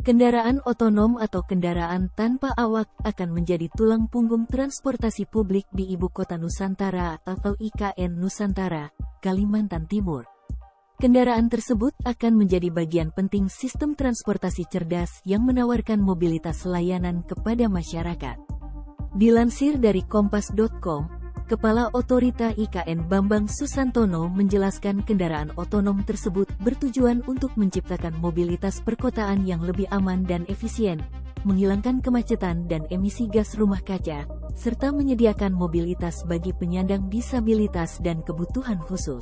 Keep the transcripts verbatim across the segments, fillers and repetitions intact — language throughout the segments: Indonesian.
Kendaraan otonom atau kendaraan tanpa awak akan menjadi tulang punggung transportasi publik di Ibu Kota Nusantara atau I K N Nusantara, Kalimantan Timur. Kendaraan tersebut akan menjadi bagian penting sistem transportasi cerdas yang menawarkan mobilitas layanan kepada masyarakat. Dilansir dari kompas titik com, Kepala Otorita I K N Bambang Susantono menjelaskan kendaraan otonom tersebut bertujuan untuk menciptakan mobilitas perkotaan yang lebih aman dan efisien, menghilangkan kemacetan dan emisi gas rumah kaca, serta menyediakan mobilitas bagi penyandang disabilitas dan kebutuhan khusus.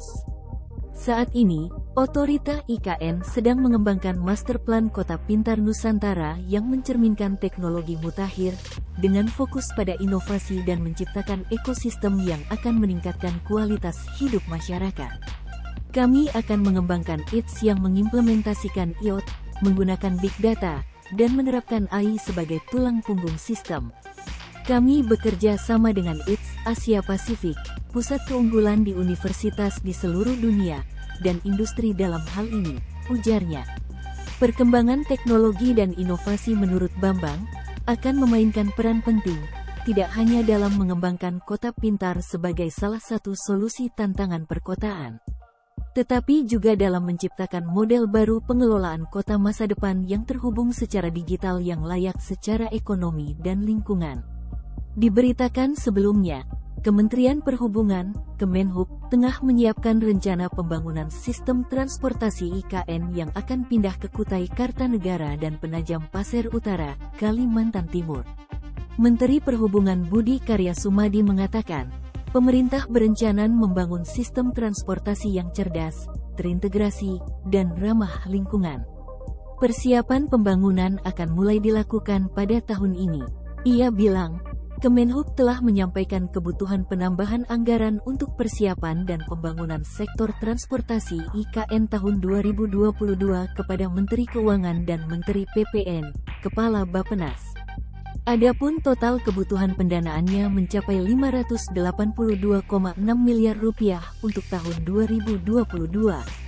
Saat ini, Otorita I K N sedang mengembangkan Master Plan Kota Pintar Nusantara yang mencerminkan teknologi mutakhir, dengan fokus pada inovasi dan menciptakan ekosistem yang akan meningkatkan kualitas hidup masyarakat. Kami akan mengembangkan I T S yang mengimplementasikan I O T, menggunakan Big Data, dan menerapkan A I sebagai tulang punggung sistem. Kami bekerja sama dengan I T S Asia Pasifik, pusat keunggulan di universitas di seluruh dunia, dan industri dalam hal ini, ujarnya. Perkembangan teknologi dan inovasi menurut Bambang, akan memainkan peran penting, tidak hanya dalam mengembangkan kota pintar sebagai salah satu solusi tantangan perkotaan, tetapi juga dalam menciptakan model baru pengelolaan kota masa depan yang terhubung secara digital yang layak secara ekonomi dan lingkungan. Diberitakan sebelumnya, Kementerian Perhubungan, Kemenhub, tengah menyiapkan rencana pembangunan sistem transportasi I K N yang akan pindah ke Kutai Kartanegara dan Penajam Pasir Utara, Kalimantan Timur. Menteri Perhubungan Budi Karya Sumadi mengatakan, pemerintah berencana membangun sistem transportasi yang cerdas, terintegrasi, dan ramah lingkungan. Persiapan pembangunan akan mulai dilakukan pada tahun ini. Ia bilang, Kemenhub telah menyampaikan kebutuhan penambahan anggaran untuk persiapan dan pembangunan sektor transportasi I K N tahun dua ribu dua puluh dua kepada Menteri Keuangan dan Menteri P P N, Kepala Bappenas. Adapun total kebutuhan pendanaannya mencapai lima ratus delapan puluh dua koma enam miliar rupiah untuk tahun dua ribu dua puluh dua.